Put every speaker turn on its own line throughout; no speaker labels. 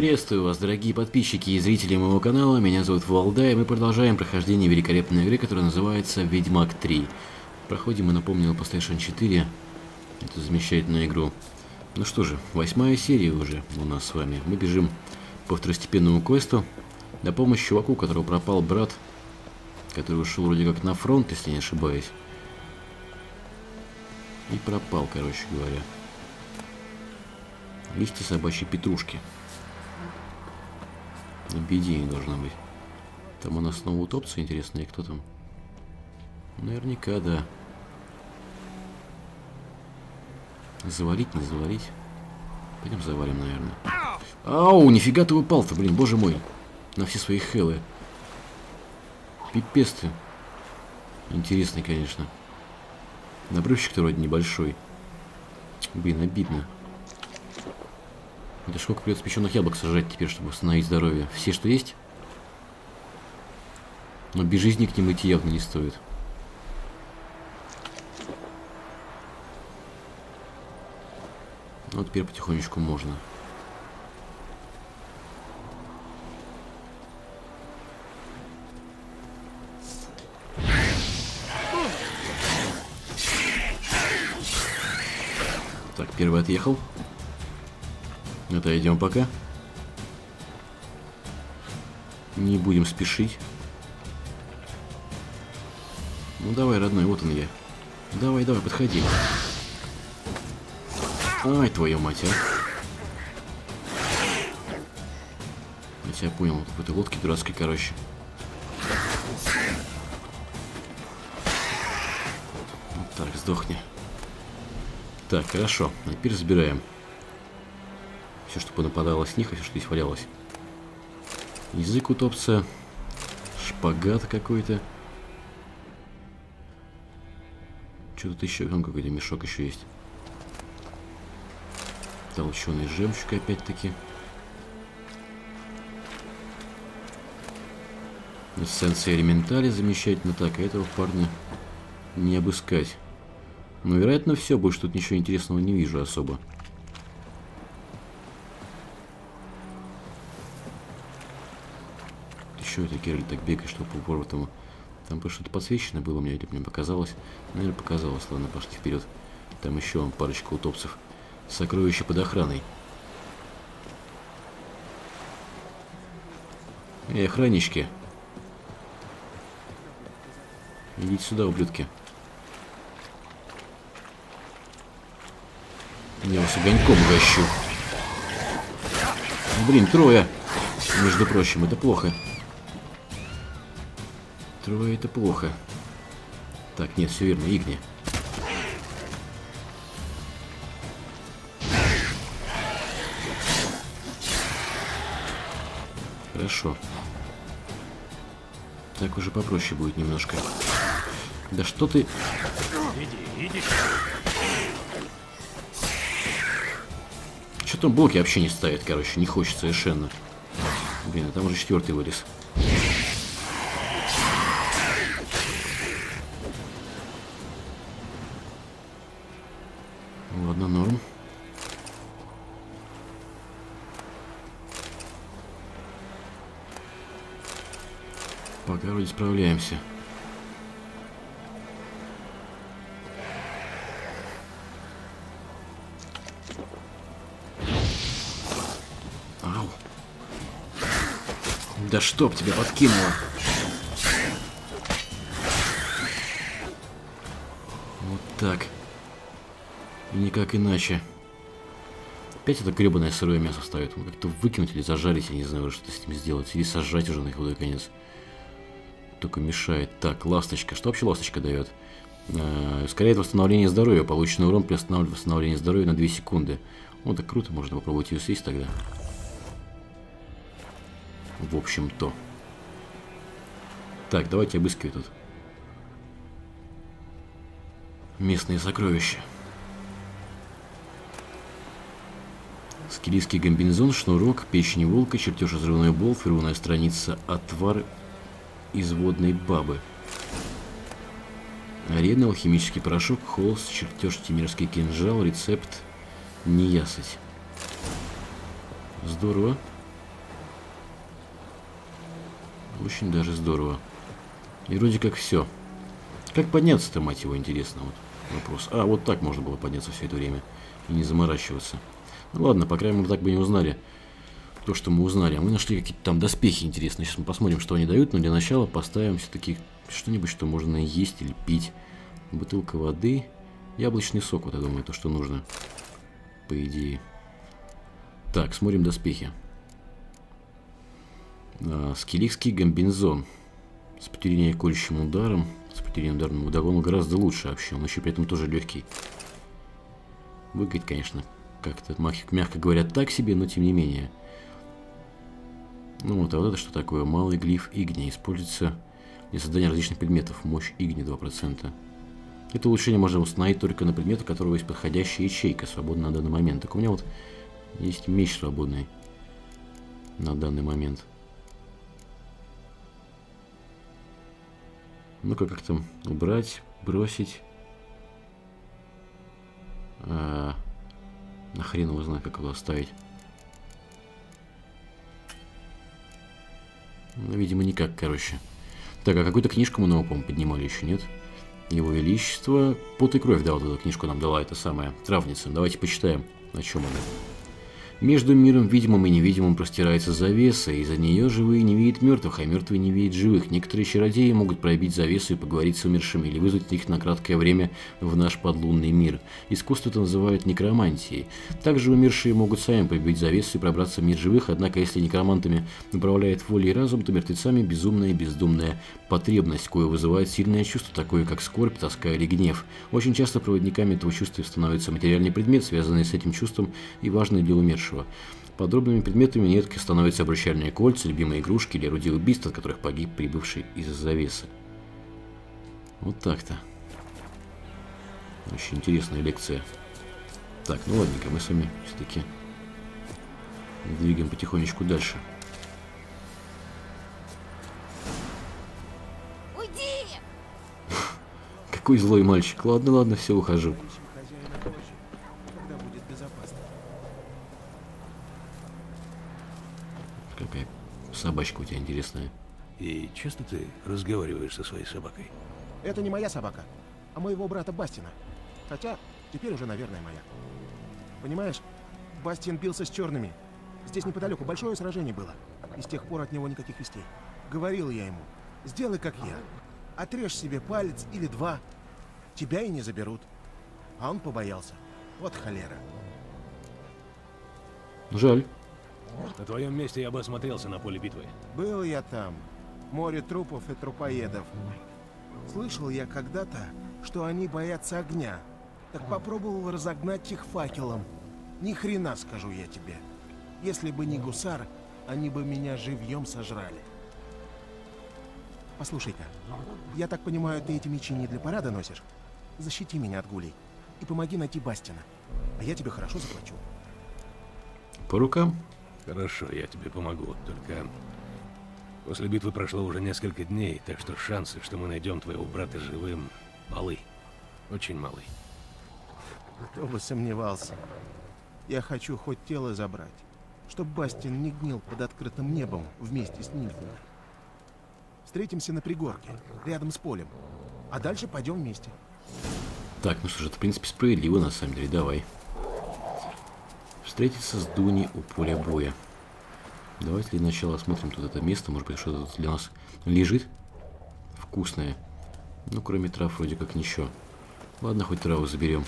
Приветствую вас, дорогие подписчики и зрители моего канала. Меня зовут Валда, и мы продолжаем прохождение великолепной игры, которая называется Ведьмак 3. Проходим, мы напомнил, по PlayStation 4 эту замечательную игру. Ну что же, 8-я серия уже у нас с вами. Мы бежим по второстепенному квесту на помощь чуваку, у которого пропал брат, который ушел вроде как на фронт, если не ошибаюсь. И пропал, короче говоря. Листья собачьей петрушки. На беде не должно быть. Там у нас снова утопцы, интересно, и кто там? Наверняка, да. Завалить, не завалить? Пойдем завалим, наверное. Ау, нифига ты упал-то, блин, боже мой. На все свои хелы. Пипец ты. Интересный, конечно. Набрывчик-то вроде небольшой. Блин, обидно. Это сколько придется печеных яблок сажать теперь, чтобы восстановить здоровье? Все, что есть? Но без жизни к ним идти явно не стоит. Вот теперь потихонечку можно. Так, первый отъехал. Отойдем пока. Не будем спешить. Ну давай, родной, вот он я. Давай, давай, подходи. Ай, твою мать, а. Я тебя понял, в этой лодке дурацкой, короче. Вот так, сдохни. Так, хорошо, а теперь разбираем. Все, что понападало с них, и все, что здесь валялось. Язык утопца. Шпагат какой-то. Что тут еще? Вон какой-то мешок еще есть. Толченый жемчуг опять-таки. Эссенция элементали замечательно. Так, а этого парня не обыскать. Но, вероятно, все. Больше тут ничего интересного не вижу особо. Что это, Кирилл, так бегаешь, что по упору там что-то подсвечено было мне, или мне показалось? Наверное, показалось. Ладно, пошли вперед. Там еще парочка утопцев. Сокровища под охраной. Эй, охраннички. Идите сюда, ублюдки. Я вас огоньком угощу. Блин, трое. Между прочим, это плохо. Трое это плохо. Так, нет, все верно, Игни. Хорошо. Так уже попроще будет немножко. Да что ты... Иди. Что там блоки вообще не ставят, короче, не хочется совершенно. Блин, а там уже 4-й вылез. Ладно, норм. Пока вроде справляемся. Ау. Да чтоб тебя подкинуло. Вот так. И никак иначе. Опять это гребаное сырое мясо ставит. Как-то выкинуть или зажарить, я не знаю, что с этим сделать. Или сожрать уже на худой конец. Только мешает. Так, ласточка. Что вообще ласточка дает? Ускоряет восстановление здоровья. Полученный урон приостанавливает восстановление здоровья на 2 секунды. Вот так круто. Можно попробовать ее съесть тогда. В общем-то. Так, давайте обыскивать тут. Местные сокровища. Скелетский комбинезон, шнурок, печень волка, чертеж взрывной бол, фирменная страница, отвар из водной бабы. Арена, алхимический порошок, холст, чертеж, тимирский кинжал, рецепт, неясыть. Здорово. Очень даже здорово. И вроде как все. Как подняться-то, мать его, интересно, вот вопрос. А, вот так можно было подняться все это время и не заморачиваться. Ну ладно, по крайней мере, так бы не узнали то, что мы узнали. А мы нашли какие-то там доспехи интересные. Сейчас мы посмотрим, что они дают, но для начала поставим все-таки что-нибудь, что можно есть или пить. Бутылка воды, яблочный сок, вот я думаю, то, что нужно, по идее. Так, смотрим доспехи. Скилликский гамбинзон. Сопротивление колющим ударом. Сопротивление ударному удару гораздо лучше вообще. Он еще при этом тоже легкий. Выглядит, конечно, как-то, мягко говоря, так себе, но тем не менее. Ну вот, а вот это что такое? Малый глиф игния. Используется для создания различных предметов. Мощь игния 2%. Это улучшение можно установить только на предметы, у которого есть подходящая ячейка, свободна на данный момент. Так у меня вот есть меч свободный на данный момент. Ну-ка, как там убрать, бросить. Нахрен его знает, как его оставить. Ну, видимо, никак, короче. Так, а какую-то книжку мы новую, по-моему, поднимали еще, нет? Его Величество. Пот и кровь, да, вот эту книжку нам дала, это самая травница. Давайте почитаем, о чем она. Между миром видимым и невидимым простирается завеса, и из-за нее живые не видят мертвых, а мертвые не видят живых. Некоторые чародеи могут пробить завесу и поговорить с умершими, или вызвать их на краткое время в наш подлунный мир. Искусство это называют некромантией. Также умершие могут сами пробить завесу и пробраться в мир живых, однако если некромантами управляет воля и разум, то мертвецами безумная и бездумная потребность, кое вызывает сильное чувство, такое как скорбь, тоска или гнев. Очень часто проводниками этого чувства становится материальный предмет, связанный с этим чувством и важный для умершего. Подобными предметами нередко становятся обручальные кольца, любимые игрушки или орудия убийства, от которых погиб прибывший из-за завесы. Вот так-то. Очень интересная лекция. Так, ну ладненько, мы с вами все-таки двигаем потихонечку дальше.
Уйди!
Какой злой мальчик. Ладно, ладно, все, ухожу. Какая собачка у тебя интересная.
И часто ты разговариваешь со своей собакой?
Это не моя собака, а моего брата Бастина. Хотя, теперь уже, наверное, моя. Понимаешь, Бастин бился с черными. Здесь неподалеку большое сражение было. И с тех пор от него никаких вестей. Говорил я ему, сделай как я. Отрежь себе палец или два. Тебя и не заберут. А он побоялся. Вот холера.
Жаль.
На твоем месте я бы осмотрелся на поле битвы.
Был я там. Море трупов и трупоедов. Слышал я когда-то, что они боятся огня. Так попробовал разогнать их факелом. Ни хрена, скажу я тебе. Если бы не гусар, они бы меня живьем сожрали. Послушай-ка, я так понимаю, ты эти мечи не для парада носишь? Защити меня от гулей и помоги найти Бастина. А я тебе хорошо заплачу.
По рукам?
Хорошо, я тебе помогу. Только после битвы прошло уже несколько дней, так что шансы, что мы найдем твоего брата живым, малы. Очень малы.
Кто бы сомневался. Я хочу хоть тело забрать, чтоб Бастин не гнил под открытым небом вместе с нимфами. Встретимся на пригорке, рядом с полем. А дальше пойдем вместе.
Так, ну что ж, это в принципе справедливо на самом деле, давай. Встретиться с Дуни у поля боя. Давайте для начала осмотрим тут это место. Может быть, что-то тут для нас лежит вкусное. Ну, кроме трав, вроде как ничего. Ладно, хоть траву заберем.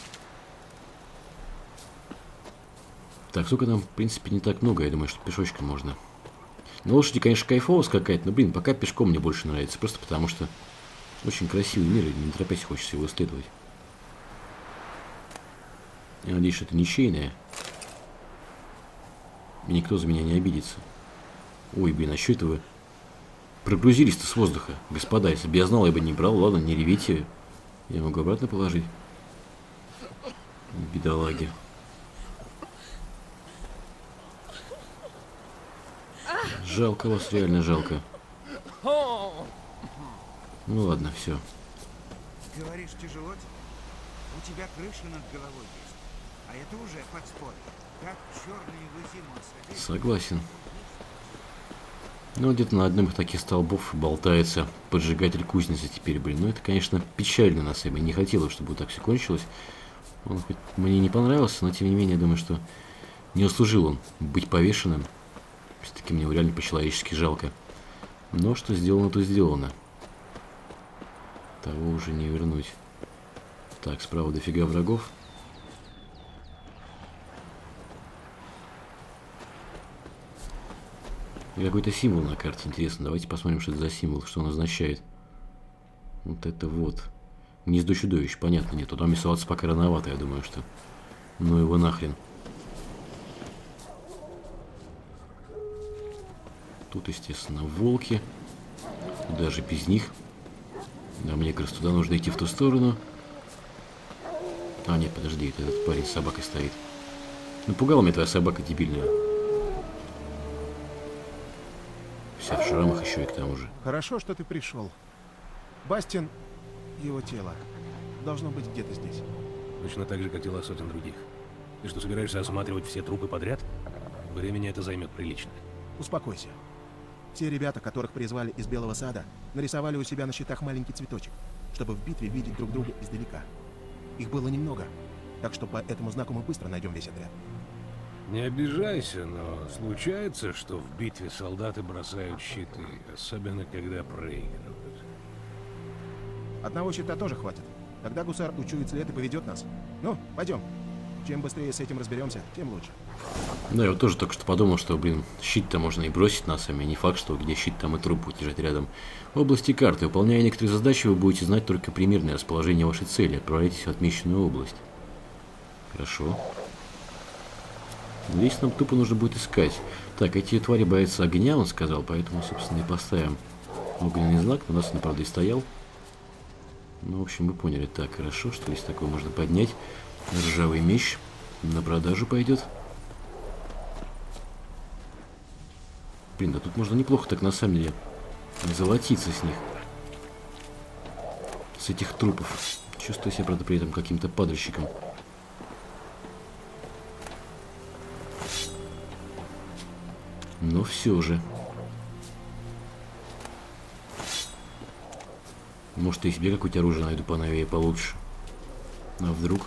Так, сколько нам, в принципе, не так много. Я думаю, что пешочком можно. На лошади, конечно, кайфово скакать, но, блин, пока пешком мне больше нравится. Просто потому что очень красивый мир, и не торопясь хочется его исследовать. Я надеюсь, что это ничейное. И никто за меня не обидится. Ой, блин, а что это вы прогрузились-то с воздуха? Господа, если бы я знал, я бы не брал. Ладно, не ревите. Я могу обратно положить. Бедолаги. Жалко вас, реально жалко. Ну ладно, все.
Говоришь, тяжело тебе? У тебя крыша над головой есть. А это уже подспорье. Как черные в зиму садись.
Согласен. Ну, где-то на одном из таких столбов болтается поджигатель кузницы теперь, блин. Ну, это, конечно, печально на самом деле. Не хотелось, чтобы вот так все кончилось. Он хоть мне не понравился, но, тем не менее, я думаю, что не услужил он быть повешенным. Все-таки мне его реально по-человечески жалко. Но что сделано, то сделано. Того уже не вернуть. Так, справа дофига врагов. И какой-то символ на карте, интересно. Давайте посмотрим, что это за символ, что он означает. Вот это вот. Гнездо чудовищ, понятно, нет. Туда рисоваться пока рановато, я думаю, что. Ну его нахрен. Тут, естественно, волки. Даже без них. А мне кажется, туда нужно идти в ту сторону. А, нет, подожди, это этот парень с собакой стоит. Напугала меня твоя собака дебильная. Вся в шрамах еще и к тому же.
Хорошо, что ты пришел. Бастин, его тело, должно быть где-то здесь.
Точно так же, как тела сотен других. Ты что, собираешься осматривать все трупы подряд? Времени это займет прилично.
Успокойся. Те ребята, которых призвали из Белого Сада, нарисовали у себя на щитах маленький цветочек, чтобы в битве видеть друг друга издалека. Их было немного, так что по этому знаку мы быстро найдем весь отряд.
Не обижайся, но случается, что в битве солдаты бросают щиты, особенно когда проигрывают.
Одного щита тоже хватит. Тогда гусар учует след и поведет нас. Ну, пойдем. Чем быстрее с этим разберемся, тем лучше.
Да, я вот тоже только что подумал, что, блин, щит-то можно и бросить на сами. Не факт, что где щит, там и труп будет лежать рядом. В области карты, выполняя некоторые задачи, вы будете знать только примерное расположение вашей цели. Отправляйтесь в отмеченную область. Хорошо. Здесь нам тупо нужно будет искать. Так, эти твари боятся огня, он сказал, поэтому, собственно, и поставим огненный знак. У нас он, правда, и стоял. Ну, в общем, вы поняли. Так, хорошо, что здесь такое можно поднять. Ржавый меч на продажу пойдет. Блин, да тут можно неплохо так, на самом деле, золотиться с них. С этих трупов. Чувствую себя, правда, при этом каким-то падальщиком. Но все же. Может, я себе какое-то оружие найду поновее, получше. А вдруг?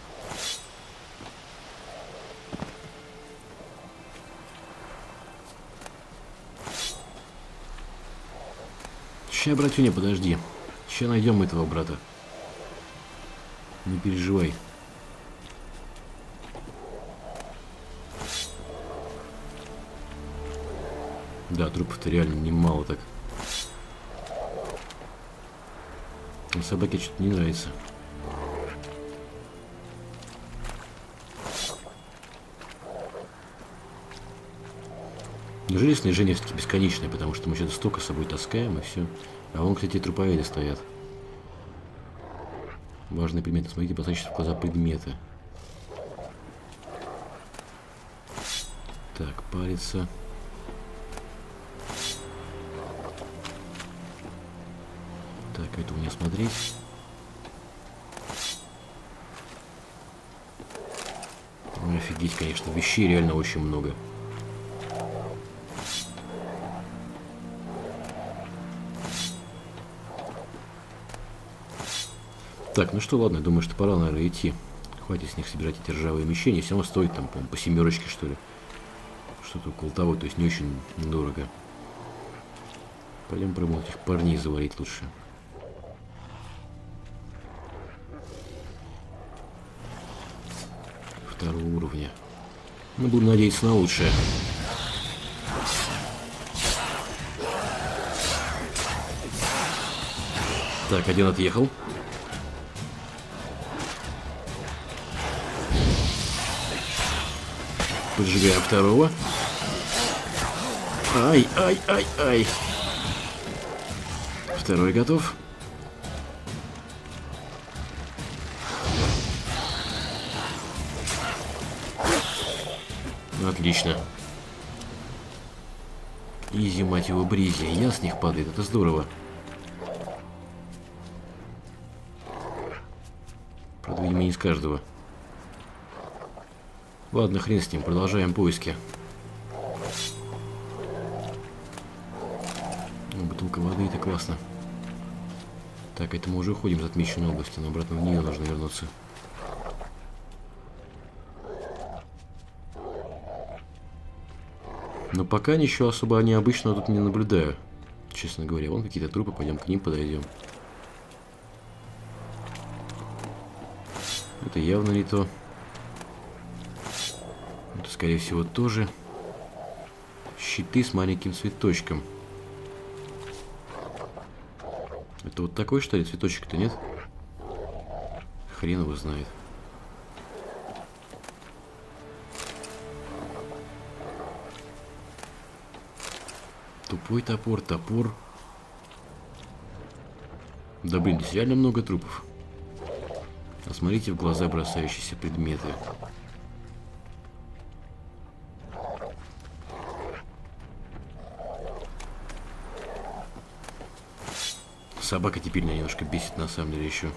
Ща, братюня, подожди. Ща найдем этого брата. Не переживай. Да, трупов-то реально немало так. Но собаке что-то не нравится. Неужели снижение все-таки бесконечное, потому что мы что-то столько с собой таскаем и все. А вон, кстати, труповеды стоят. Важные предметы. Смотрите, бросающиеся в глаза предметы. Так, париться. Так, это у меня смотреть. Ой, офигеть, конечно, вещей реально очень много. Так, ну что, ладно, думаю, что пора, наверное, идти. Хватит с них собирать эти ржавые мечи. Все равно стоит там, по-моему, по 7, что ли. Что-то около того, то есть не очень дорого. Пойдем пробовать этих парней заварить лучше. Второго уровня. Ну, буду надеяться на лучшее. Так, один отъехал. Поджигаем второго. Ай, ай, ай, ай. Второй готов. Отлично. Изи, мать его, бризи. Я с них падает, это здорово. Правда, видимо, не из каждого. Ладно, хрен с ним, продолжаем поиски. Бутылка воды, это классно. Так, это мы уже уходим из отмеченной области, но обратно в нее нужно вернуться. Но пока ничего особо необычного тут не наблюдаю. Честно говоря, вон какие-то трупы, пойдем к ним подойдем. Это явно не то. Это, скорее всего, тоже. Щиты с маленьким цветочком. Это вот такой, что ли, цветочек-то, нет? Хрен его знает. Тупой топор, топор. Да блин, здесь реально много трупов. А смотрите в глаза бросающиеся предметы. Собака теперь меня немножко бесит, на самом деле, еще.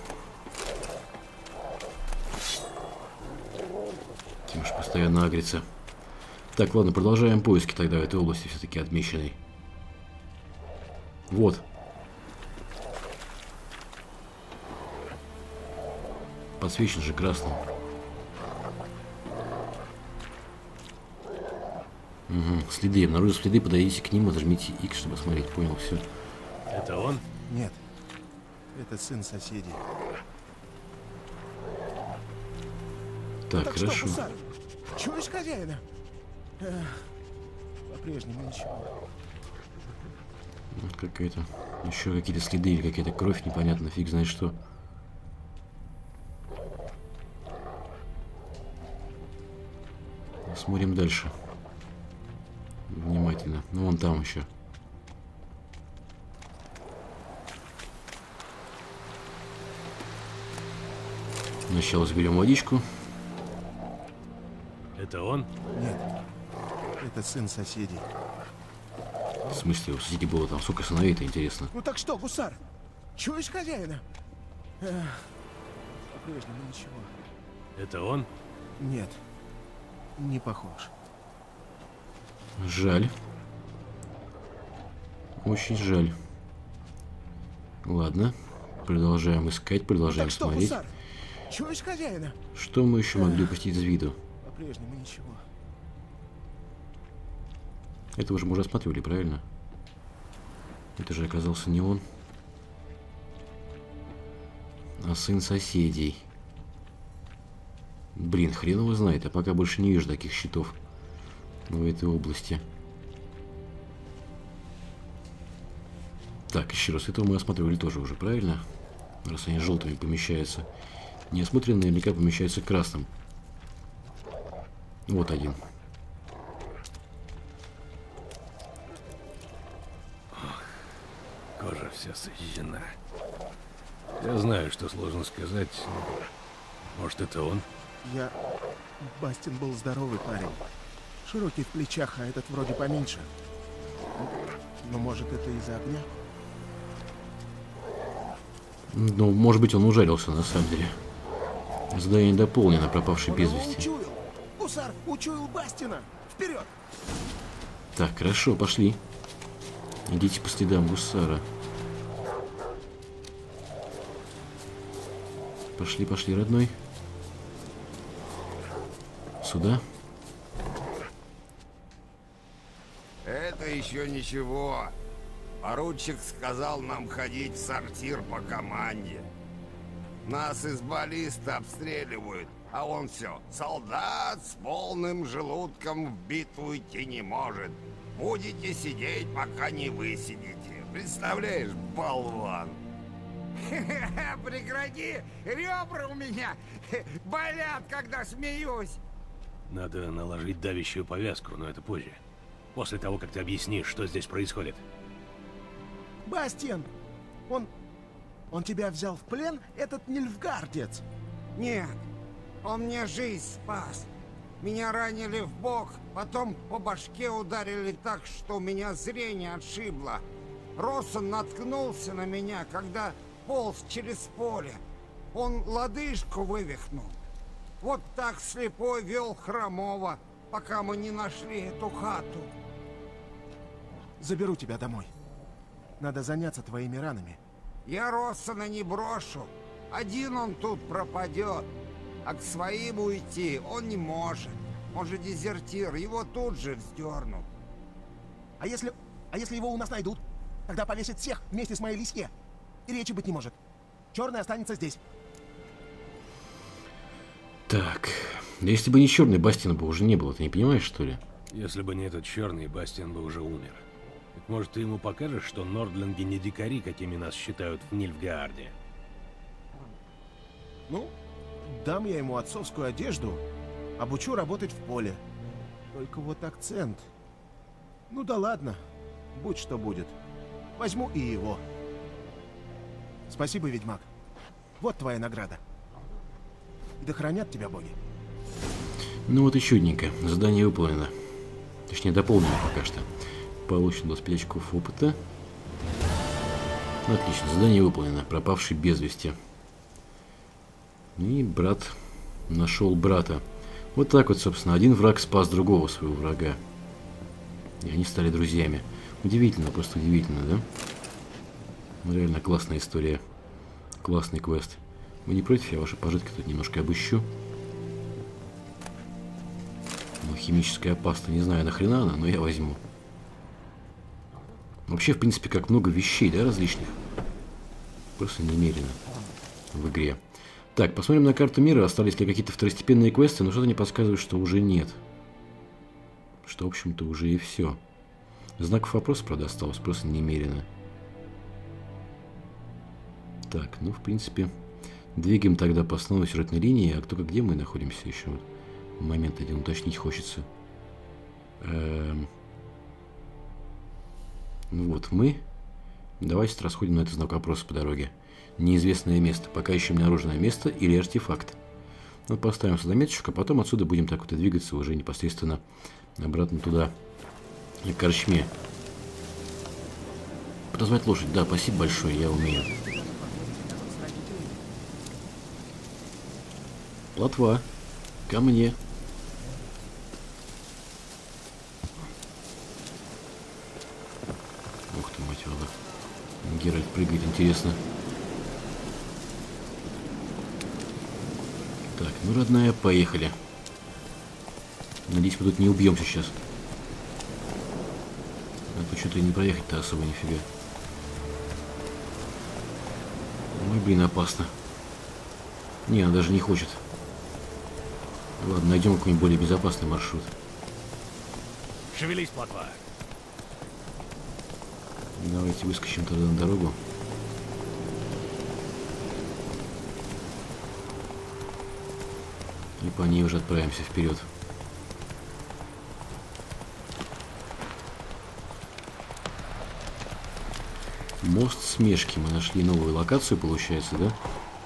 Тимош постоянно агрится. Так, ладно, продолжаем поиски тогда в этой области, все-таки отмеченной. Вот. Подсвечен же красным. Угу, следы. Обнаружив следы, подойдите к ним, нажмите X, чтобы смотреть. Понял, все.
Это он?
Нет. Это сын соседей.
Так,
Так
хорошо.
что, гусар, чуешь хозяина? По-прежнему ничего.
Вот какая-то. Еще какие-то следы или какая-то кровь, непонятно, фиг знает что. Смотрим дальше. Внимательно. Ну, вон там еще. Сначала заберем водичку.
Это он?
Нет. Это сын соседей.
В смысле, у соседей было там сколько сыновей-то, интересно.
Ну так что, гусар? Чуешь хозяина? По-прежнему ничего.
Это он?
Нет. Не похож.
Жаль. Очень жаль. Ладно. Продолжаем искать, продолжаем
Так что,
смотреть.
гусар? Чуешь хозяина?
Что мы еще могли упустить из виду?
По-прежнему ничего.
Это уже мы уже осматривали, правильно? Это же оказался не он, а сын соседей. Блин, хрен его знает, а пока больше не вижу таких щитов в этой области. Так, еще раз, этого мы осматривали тоже уже, правильно? Раз они желтыми помещаются. Неосмотренные наверняка помещаются красным. Вот один.
Кожа вся сожжена. Я знаю, что сложно сказать, но... Может, это он?
Бастин был здоровый парень. Широкий в плечах, а этот вроде поменьше. Но может это из-за огня?
Ну, может быть, он ужарился, на самом деле. Задание дополнено, пропавший
Он
без
его
вести.
учуял! Гусар учуял Бастина! Вперед!
Так, хорошо, пошли. Идите по следам гусара. Пошли, пошли, родной. Сюда.
Это еще ничего. Поручик сказал нам ходить в сортир по команде. Нас из баллиста обстреливают, а он все. Солдат с полным желудком в битву идти не может. Будете сидеть, пока не высидите. Представляешь, болван?
Прекрати! Ребра у меня болят, когда смеюсь.
Надо наложить давящую повязку, но это позже. После того, как ты объяснишь, что здесь происходит.
Бастиан! Он тебя взял в плен, этот нильфгардец?
Нет, он мне жизнь спас. Меня ранили в бок, потом по башке ударили так, что у меня зрение отшибло. Россон наткнулся на меня, когда полз через поле. Он лодыжку вывихнул. Вот так слепой вел хромого, пока мы не нашли эту хату.
Заберу тебя домой. Надо заняться твоими ранами.
Я Россона не брошу. Один он тут пропадет. А к своим уйти он не может. Он же дезертир, его тут же вздернут.
А если его у нас найдут? Тогда повесят всех вместе с моей лисье. И речи быть не может. Черный останется здесь.
Так, да если бы не черный, Бастина бы уже не было, ты не понимаешь, что ли?
Если бы не этот черный, Бастиан бы уже умер. Так может, ты ему покажешь, что нордлинги не дикари, какими нас считают в Нильфгаарде?
Ну, дам я ему отцовскую одежду, обучу работать в поле. Только вот акцент. Ну да ладно, будь что будет. Возьму и его. Спасибо, ведьмак. Вот твоя награда. И да хранят тебя боги.
Ну вот и чудненько. Задание выполнено. Точнее, дополнено пока что. Получено 25 очков опыта. Отлично, задание выполнено. Пропавший без вести. И брат нашел брата. Вот так вот, собственно, один враг спас другого своего врага. И они стали друзьями. Удивительно, просто удивительно, да? Ну, реально классная история. Классный квест. Вы не против? Я ваши пожитки тут немножко обыщу. Ну, химическая паста, не знаю, нахрена она, но я возьму. Вообще, в принципе, как много вещей, да, различных. Просто немерено в игре. Так, посмотрим на карту мира. Остались ли какие-то второстепенные квесты, но что-то не подсказывает, что уже нет. Что, в общем-то, уже и все. Знаков вопроса, правда, осталось просто немерено. Так, ну, в принципе, двигаем тогда по основной сюжетной линии. А только где мы находимся еще? Момент один уточнить хочется. Ну вот мы. Давайте расходим на этот знак вопроса по дороге. Неизвестное место. Пока ищем обнаруженное место или артефакт. Вот поставим сюда меточку, а потом отсюда будем так вот и двигаться уже непосредственно обратно туда. И к корчме. Подозвать лошадь. Да, спасибо большое, я умею. Плотва. Ко мне. Ух ты, мать его. Геральт прыгает, интересно. Так, ну, родная, поехали. Надеюсь, мы тут не убьемся сейчас. А то что-то и не проехать-то особо нифига. Ой, блин, опасно. Не, она даже не хочет. Ладно, найдем какой-нибудь более безопасный маршрут.
Шевелись, плотва.
Давайте выскочим тогда на дорогу. И по ней уже отправимся вперед. Мост Смешки. Мы нашли новую локацию, получается, да?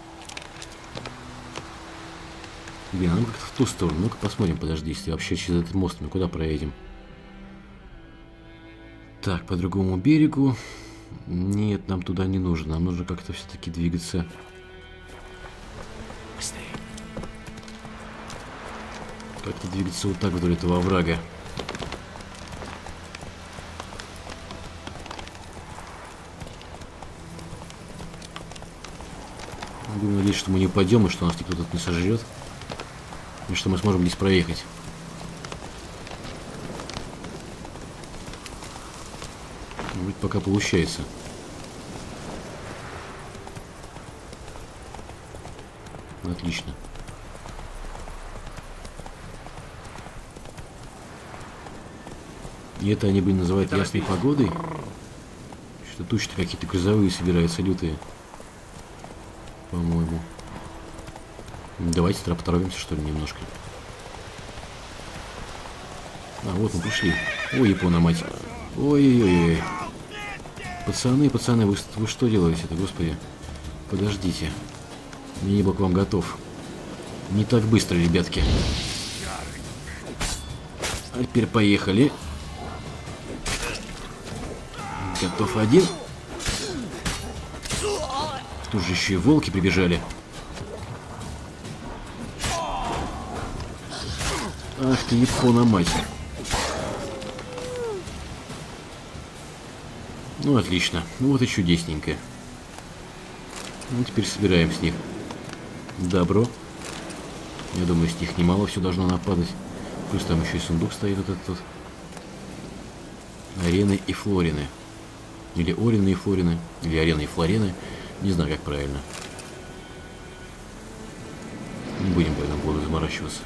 Блин, нам как-то в ту сторону. Ну-ка посмотрим, подожди, если вообще через этот мост мы куда проедем. Так, по другому берегу. Нет, нам туда не нужно. Нам нужно как-то все-таки двигаться. Как-то двигаться вот так вдоль этого оврага. Будем надеяться, что мы не упадем, и что нас никто тут не сожрет. И что мы сможем здесь проехать. Вроде пока получается. Отлично. И это они, блин, называют ясной погодой. Что тучи-то какие-то грозовые собираются, лютые. По-моему. Давайте тогда поторопимся, что ли, немножко. А, вот мы пришли. Ой, Япона, мать. Ой-ой-ой. Пацаны, вы что делаете-то, господи? Подождите. Я не был к вам готов. Не так быстро, ребятки. А теперь поехали. Готов один. Тут же еще и волки прибежали. Ах ты, Япона, мать. Ну, отлично. Ну, вот и чудесненько. Ну, теперь собираем с них добро. Я думаю, с них немало все должно нападать. Плюс там еще и сундук стоит вот этот вот. Арены и флорины. Или орины и флорины. Или арены и флорины. Не знаю, как правильно. Не будем по этому поводу заморачиваться.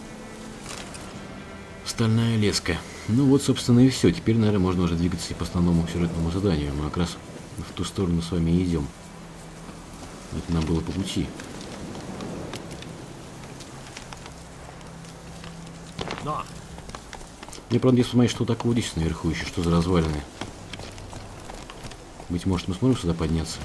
Стальная леска. Ну вот, собственно, и все. Теперь, наверное, можно уже двигаться и по основному сюжетному заданию. Мы как раз в ту сторону с вами и идем. Это нам было по пути.
Но!
Мне, правда, не посмотреть, что такое здесь наверху еще, что за развалины. Быть может, мы сможем сюда подняться?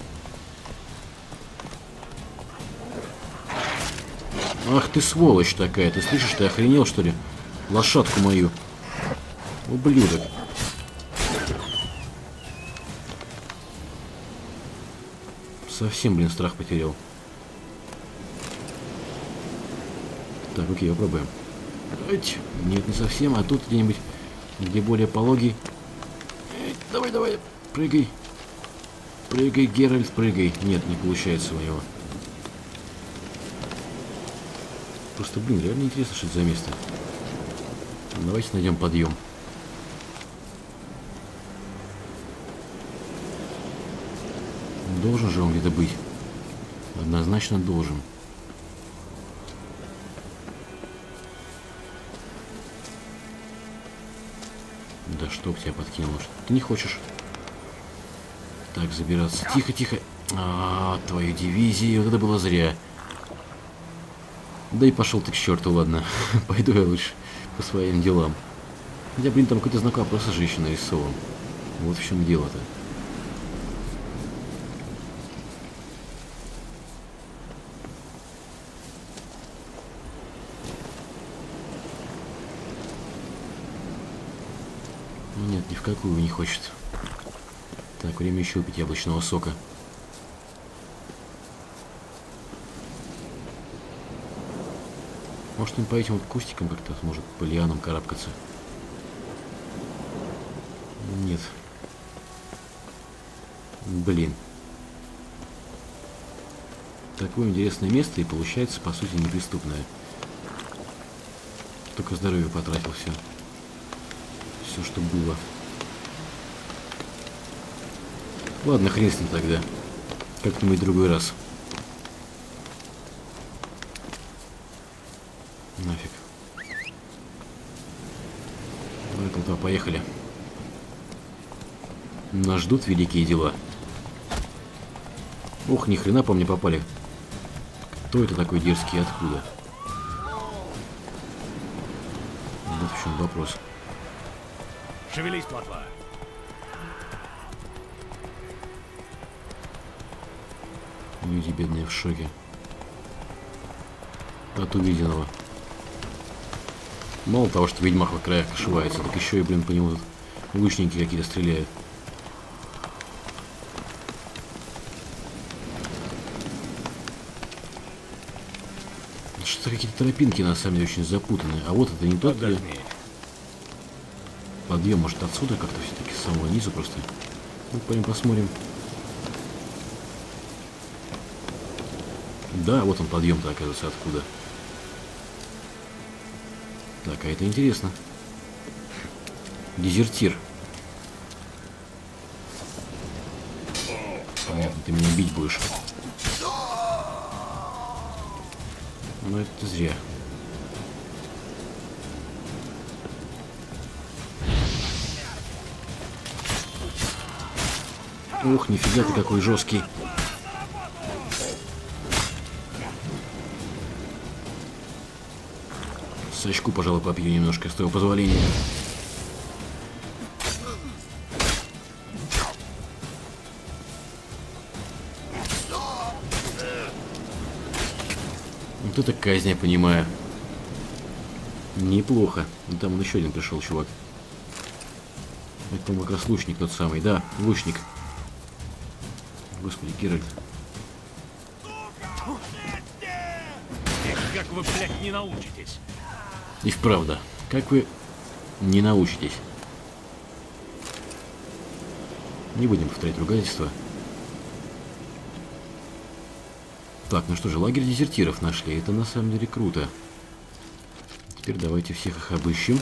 Ах ты сволочь такая, ты слышишь, ты охренел, что ли? Лошадку мою. Ублюдок. Совсем, блин, страх потерял. Так, окей, попробуем. Нет, не совсем, а тут где-нибудь, где более пологий. Давай, давай, прыгай. Прыгай, Геральт, прыгай. Нет, не получается у него. Просто, блин, реально интересно, что это за место. Давайте найдем подъем. Должен же он где-то быть. Однозначно должен. Да чтоб тебя подкинуло. Ты не хочешь. Так, забираться. Тихо, тихо. Твою дивизию. Вот это было зря. Да и пошел ты к черту, ладно. Пойду я лучше по своим делам. Хотя, блин, там какой-то знак вопроса же еще нарисован. Вот в чем дело-то. Нет, ни в какую не хочет. Так, время еще упить яблочного сока. Может, он по этим вот кустикам как-то сможет по лианам карабкаться? Нет. Блин. Такое интересное место и получается, по сути, неприступное. Только здоровье потратил все. Все, что было. Ладно, хрен с ним тогда. Как-нибудь в другой раз. Нафиг. Давай, толпа, поехали. Нас ждут великие дела. Ох, ни хрена по мне попали. Кто это такой дерзкий и откуда? Вот в чем вопрос.
Шевелись, плотва.
Люди бедные в шоке от увиденного. Мало того, что ведьмак в краях ошивается, так еще и, блин, по нему тут лучники какие-то стреляют. Что-то какие-то тропинки на самом деле очень запутанные. А вот это не тот, где... Подъем, может, отсюда как-то все-таки с самого низу просто. Ну, пойдем посмотрим. Да, вот он подъем-то, оказывается, откуда. Так, а это интересно. Дезертир. Понятно, ты меня бить будешь. Но это зря. Ух, нифига ты какой жесткий. Сачку, пожалуй, попью немножко, с твоего позволения. Вот это казнь, я понимаю. Неплохо. Там он еще один пришел, чувак. Это, по-моему, как раз лучник тот самый. Да, лучник. Господи, Геральт.
Как вы, блядь, не научитесь?
И вправду, как вы не научитесь? Не будем повторять ругательства. Так, ну что же, лагерь дезертиров нашли. Это на самом деле круто. Теперь давайте всех их обыщем.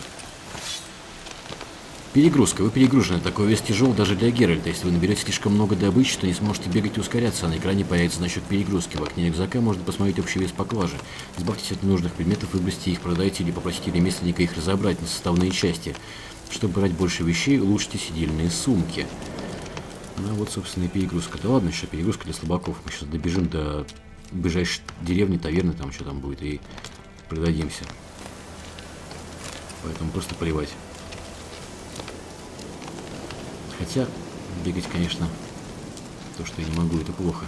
Перегрузка. Вы перегружены. Такой вес тяжел даже для Геральта. Если вы наберете слишком много добычи, то не сможете бегать и ускоряться, а на экране появится значок перегрузки. В окне рюкзака можно посмотреть общий вес поклажи. Избавьтесь от ненужных предметов, выбросьте их, продайте или попросите ремесленника их разобрать на составные части. Чтобы брать больше вещей, улучшите сидельные сумки. Ну вот, собственно, и перегрузка. Да ладно, еще перегрузка для слабаков. Мы сейчас добежим до ближайшей деревни, таверны, там что там будет, и продадимся. Поэтому просто поливать. Хотя, бегать, конечно, то, что я не могу, это плохо.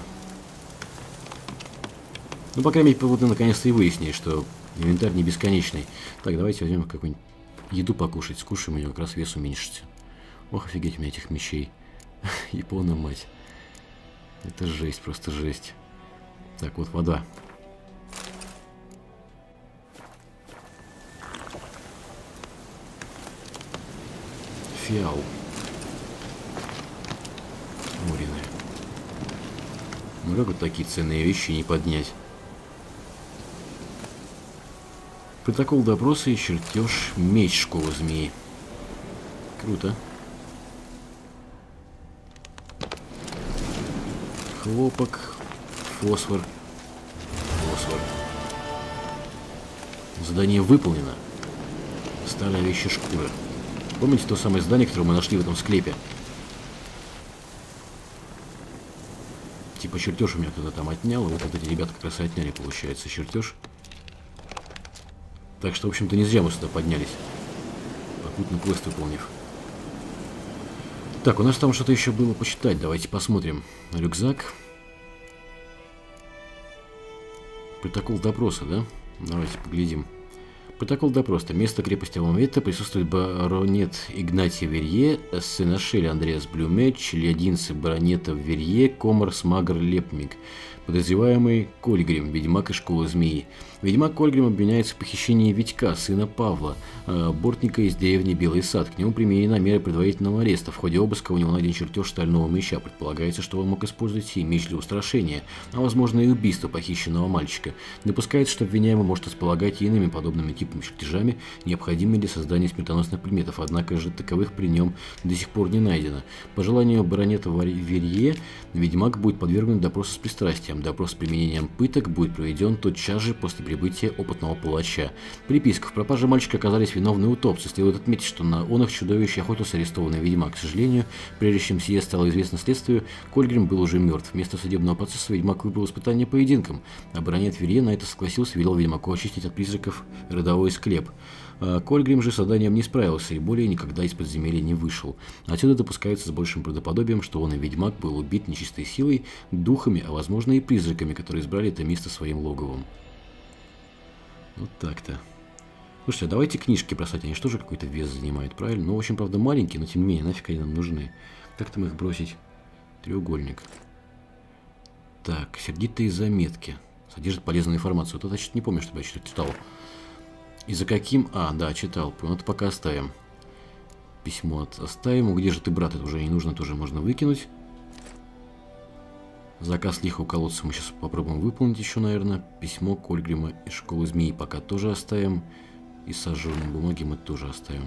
Ну, по крайней мере, вот наконец-то и выяснили, что инвентарь не бесконечный. Так, давайте возьмем какую-нибудь еду покушать. Скушаем, у него как раз вес уменьшится. Ох, офигеть у меня этих мечей. Япона, мать. Это жесть, просто жесть. Так, вот вода. Фиал. Муриная. Ну как вот такие ценные вещи не поднять? Протокол допроса и чертеж меч школы змеи. Круто. Хлопок, фосфор, фосфор. Задание выполнено. Старая вещи шкура. Помните то самое здание, которое мы нашли в этом склепе? Типа чертеж у меня кто-то там отнял, и вот эти ребята как раз и отняли, получается, чертеж. Так что, в общем-то, не зря мы сюда поднялись, попутно квест выполнив. Так, у нас там что-то еще было почитать, давайте посмотрим. Рюкзак. Протокол допроса, да? Давайте поглядим. Протокол допроса. Место крепости Алмавета присутствует баронет Игнатий Верье, сеношель Андреас Блюме, челядинцы баронета Верье, комар Смагр Лепмик, подозреваемый Кольгрим, ведьмак из школы змеи. Ведьмак Кольгрим обвиняется в похищении Витька, сына Павла, бортника из деревни Белый Сад. К нему применена мера предварительного ареста. В ходе обыска у него найден чертеж стального меча. Предполагается, что он мог использовать сей меч для устрашения, а возможно и убийства похищенного мальчика. Допускается, что обвиняемый может располагать и иными подобными типами чертежами, необходимыми для создания смертоносных предметов, однако же таковых при нем до сих пор не найдено. По желанию баронета Верье, ведьмак будет подвергнут допросу с пристрастием. Допрос с применением пыток будет проведен тотчас же после прибытия опытного палача. Приписка. В пропаже мальчика оказались виновны утопцы. Следует отметить, что на оных чудовище охотился арестованный ведьмак. К сожалению, прежде чем сие стало известно следствию, Кольгрим был уже мертв. Вместо судебного процесса ведьмак выбрал испытание поединком, а баронет Верье на это согласился и велел ведьмаку очистить от призраков родовой склеп. Кольгрим же с заданием не справился и более никогда из подземелья не вышел. Отсюда допускается с большим правдоподобием, что он и ведьмак был убит нечистой силой, духами, а возможно и призраками, которые избрали это место своим логовом. Вот так-то. Слушайте, а давайте книжки бросать, они же тоже какой-то вес занимают, правильно? Ну, в общем, правда, маленькие, но тем не менее, нафиг они нам нужны. Как там их бросить? Треугольник. Так, сердитые заметки. Содержит полезную информацию. Вот это я чуть не помню, чтобы я что-то читал. И за каким... А, да, читал. Ну, это пока оставим. Письмо оставим. Где же ты, брат? Это уже не нужно, тоже можно выкинуть. Заказ лиха у колодца мы сейчас попробуем выполнить еще, наверное. Письмо Кольгрима из школы змеи пока тоже оставим. И сожженные бумаги мы тоже оставим.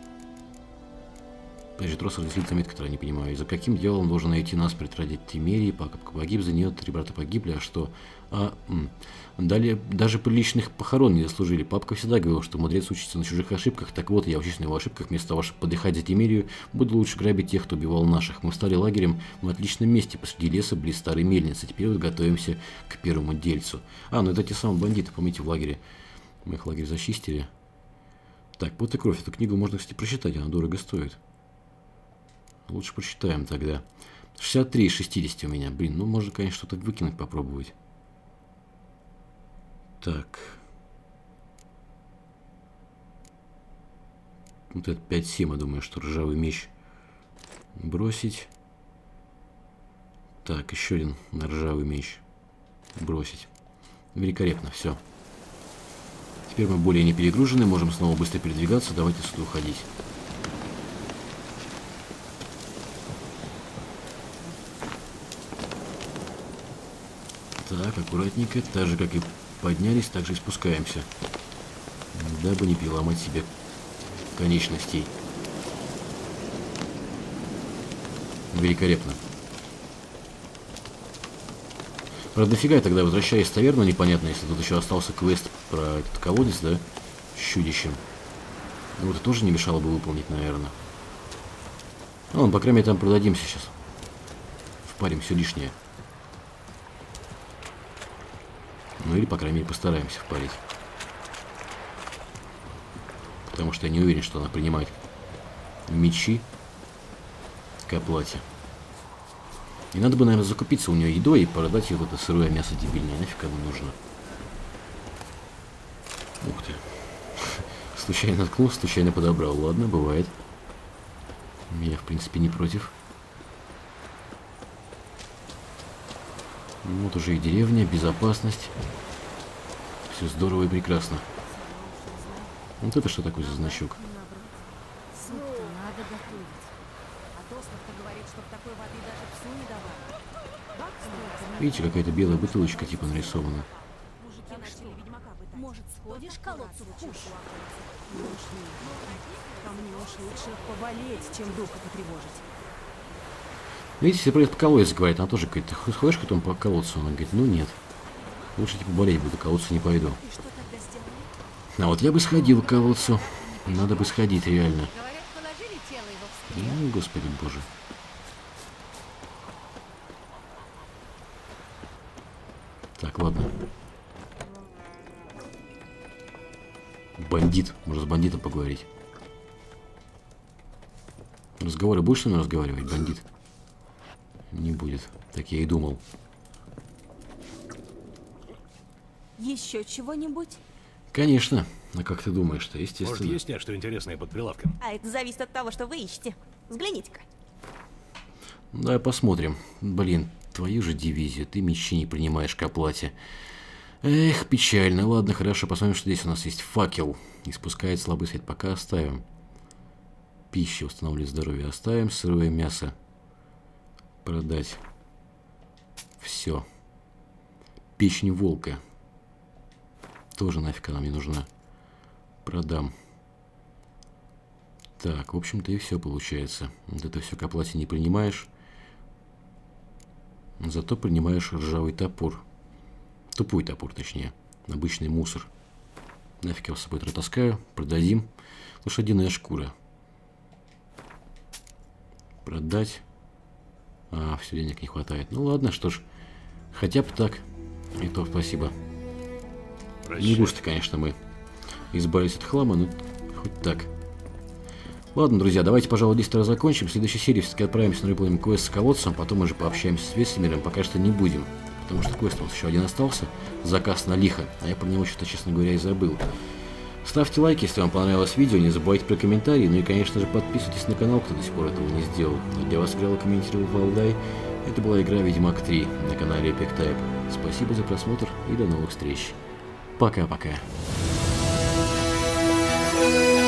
Опять же, трос разъяснит заметку, которую я не понимаю. И за каким дьяволом должен найти нас ради Тимерии? Погиб за нее, 3 брата погибли, а что? Далее, даже приличных похорон не заслужили. Папка всегда говорил, что мудрец учится на чужих ошибках. Так вот, я учусь на его ошибках. Вместо того, чтобы подыхать за Тимерию, буду лучше грабить тех, кто убивал наших. Мы стали лагерем в отличном месте, посреди леса, близ старой мельницы. Теперь вот готовимся к первому дельцу. Ну это те самые бандиты, помните, в лагере. Мы их лагерь зачистили. Так, «Пот и кровь». Эту книгу можно, кстати, прочитать, она дорого стоит. Лучше прочитаем тогда. 63 из 60 у меня. Блин, ну можно, конечно, что-то выкинуть, попробовать. Так. Вот это 5-7, я думаю, что ржавый меч бросить. Так, еще один ржавый меч бросить. Великолепно, все. Теперь мы более не перегружены, можем снова быстро передвигаться. Давайте сюда уходить. Так, аккуратненько. Так же, как и поднялись, так же и спускаемся. Дабы не переломать себе конечностей. Великолепно. Правда, дофига я тогда возвращаюсь в таверну, непонятно, если тут еще остался квест про этот колодец, да, с чудищем. Ну, это тоже не мешало бы выполнить, наверное. Ну, по крайней мере, там продадим сейчас. Впарим все лишнее. Ну, или, по крайней мере, постараемся впарить. Потому что я не уверен, что она принимает мечи к оплате. И надо бы, наверное, закупиться у нее едой и продать ей вот это сырое мясо дебильное. Нафиг оно нужно? Ух ты. Случайно наткнулся, случайно подобрал. Ладно, бывает. Я, в принципе, не против. Вот уже и деревня, безопасность. Все здорово и прекрасно. Вот это что такое за значок? Видите, какая-то белая бутылочка типа нарисована.
Может, сходишь к колодцу в куш? Ко мне уж лучше поболеть, чем духа потревожить.
Видите, все про колодец говорит, она тоже говорит, ты ходишь потом по колодцу? Она говорит, ну нет. Лучше типа болеть буду, к колодцу не пойду. А вот я бы сходил к колодцу. Надо бы сходить, реально. Ну, господи боже. Так, ладно. Бандит. Можно с бандитом поговорить. Разговоры будешь со мной разговаривать, бандит? Не будет. Так я и думал.
Еще чего-нибудь?
Конечно. А как ты думаешь-то, естественно.
Может, есть что интересное под прилавком?
А это зависит от того, что вы ищете. Взгляните-ка.
Давай посмотрим. Блин, твою же дивизию. Ты мечи не принимаешь к оплате. Эх, печально. Ладно, хорошо. Посмотрим, что здесь у нас есть. Факел. Испускает слабый свет. Пока оставим. Пища. Восстанавливает здоровье. Оставим. Сырое мясо. Продать. Все. Печень волка. Тоже нафиг она мне нужна. Продам. Так, в общем-то и все получается. Вот это все к оплате не принимаешь. Зато принимаешь ржавый топор. Тупой топор, точнее. Обычный мусор. Нафиг его с собой таскаю. Продадим. Лошадиная шкура. Продать. А, все, денег не хватает. Ну ладно, что ж. Хотя бы так. И то спасибо. Не густо, конечно, мы избавились от хлама, но хоть так. Ладно, друзья, давайте, пожалуй, здесь тогда закончим. В следующей серии все-таки отправимся на выполним квест с колодцем, потом уже пообщаемся с Весемиром. Пока что не будем, потому что квест у нас еще один остался. Заказ на лихо, а я про него что-то, честно говоря, и забыл. Ставьте лайки, если вам понравилось видео, не забывайте про комментарии, ну и, конечно же, подписывайтесь на канал, кто до сих пор этого не сделал. Для вас играл и комментировал Валдай. Это была игра Ведьмак 3 на канале Epic Type. Спасибо за просмотр и до новых встреч. Пока-пока.